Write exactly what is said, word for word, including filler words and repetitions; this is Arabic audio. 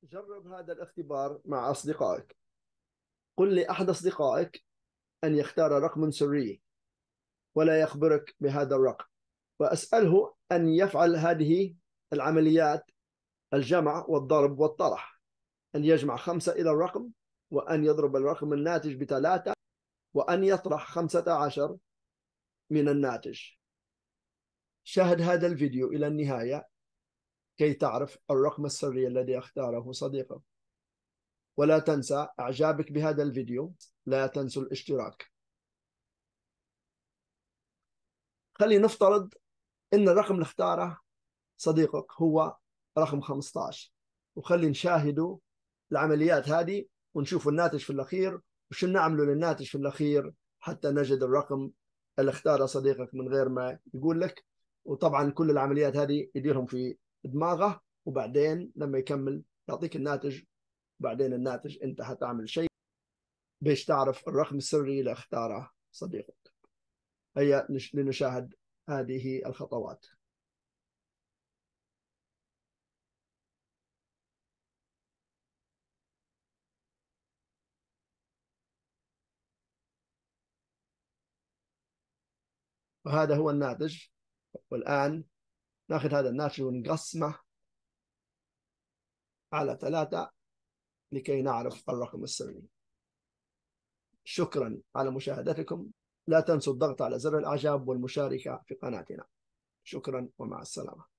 جرب هذا الاختبار مع أصدقائك. قل لأحد أصدقائك أن يختار رقم سري ولا يخبرك بهذا الرقم، وأسأله أن يفعل هذه العمليات: الجمع والضرب والطرح، أن يجمع خمسة إلى الرقم، وأن يضرب الرقم الناتج بثلاثة، وأن يطرح خمسة عشر من الناتج. شاهد هذا الفيديو إلى النهاية كي تعرف الرقم السري الذي اختاره صديقك. ولا تنسى إعجابك بهذا الفيديو، لا تنسوا الاشتراك. خلينا نفترض إن الرقم اللي اختاره صديقك هو رقم خمسة عشر، وخلي نشاهدوا العمليات هذه ونشوف الناتج في الأخير وشو نعمله للناتج في الأخير حتى نجد الرقم اللي اختاره صديقك من غير ما يقول لك. وطبعا كل العمليات هذه يديرهم في دماغه، وبعدين لما يكمل يعطيك الناتج. بعدين الناتج انت حتعمل شيء باش تعرف الرقم السري اللي اختاره صديقك. هيا لنشاهد هذه الخطوات. وهذا هو الناتج. والآن ناخذ هذا الناتج ونقسمه على ثلاثة لكي نعرف الرقم السري. شكرا على مشاهدتكم. لا تنسوا الضغط على زر الإعجاب والمشاركة في قناتنا. شكرا ومع السلامة.